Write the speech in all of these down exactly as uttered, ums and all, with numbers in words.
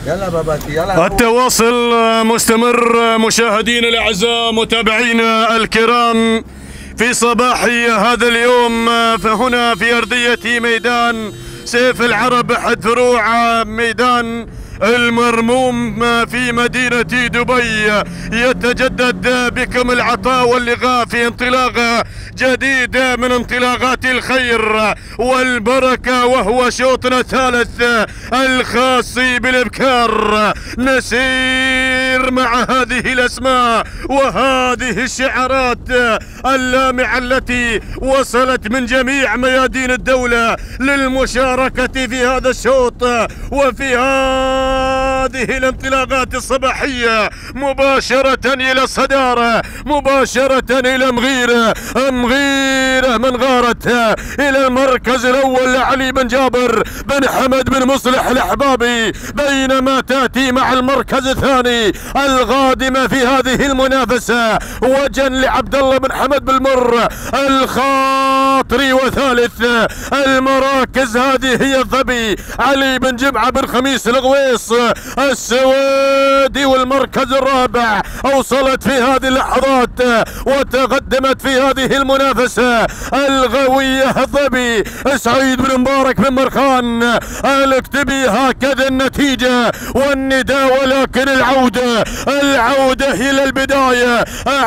يلا باباتي يلا. التواصل مستمر مشاهدينا الاعزاء متابعينا الكرام في صباح هذا اليوم فهنا في ارضيه ميدان سيف العرب احد فروع ميدان المرموم في مدينة دبي. يتجدد بكم العطاء واللقاء في انطلاقة جديدة من انطلاقات الخير والبركة، وهو شوطنا الثالث الخاص بالابكار. نسير مع هذه الاسماء وهذه الشعارات اللامعة التي وصلت من جميع ميادين الدولة للمشاركة في هذا الشوط وفي هذا هذه الانطلاقات الصباحية مباشرة إلى الصدارة، مباشرة إلى مغيرة، مغيرة من غارت إلى المركز الأول لعلي بن جابر بن حمد بن مصلح الأحبابي، بينما تأتي مع المركز الثاني القادمة في هذه المنافسة وجن لعبد الله بن حمد بالمر الخاطري، وثالث المراكز هذه هي الظبي علي بن جمعة بن خميس الغويص السويدي، والمركز الرابع اوصلت في هذه اللحظات وتقدمت في هذه المنافسه الغويه الظبي سعيد بن مبارك بن مرخان الاكتبي. هكذا النتيجه والنداء، ولكن العوده العوده الى البدايه،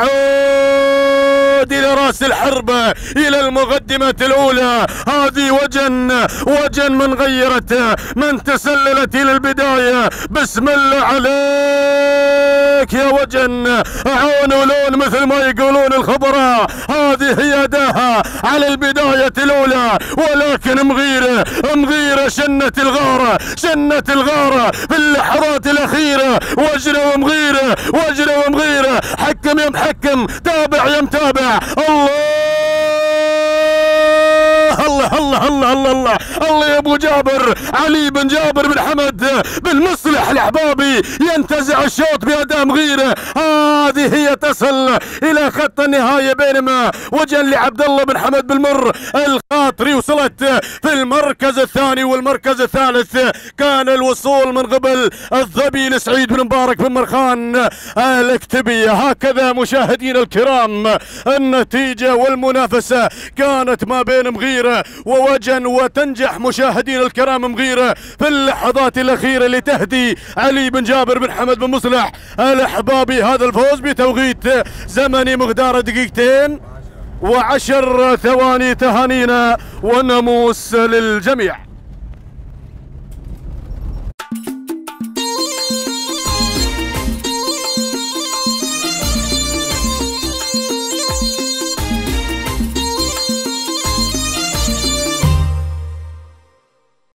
اعود الى راس الحرب الى المقدمه الاولى. هذه وجن وجن من غيرت من تسللت الى البدايه. بسم الله عليك يا وجن، عون ولون مثل ما يقولون الخبراء. هذه هي اداها على البدايه الاولى، ولكن مغيره مغيره شنت الغاره شنت الغاره في اللحظات الاخيره. وجره ومغيره وجره ومغيره. حكم يا محكم، تابع يا متابع. الله الله الله الله الله الله الله يا ابو جابر علي بن جابر بن حمد بن مصلح الاحبابي ينتزع الشوط باداء مغيره. هذه هي تصل الى خط النهايه، بينما وجن لعبد الله بن حمد بالمر الخاطري وصلت في المركز الثاني، والمركز الثالث كان الوصول من قبل الظبي لسعيد بن مبارك بن مرخان الاكتبيه. هكذا مشاهدينا الكرام النتيجه والمنافسه كانت ما بين مغيره ووجن، وتنجح مشاهدينا الكرام مغيره في اللحظات الاخيره لتهدي علي بن جابر بن حمد بن مصلح الاحبابي هذا الفوز بتوقيت زمني مقداره دقيقتين وعشر ثواني. تهانينا والناموس للجميع.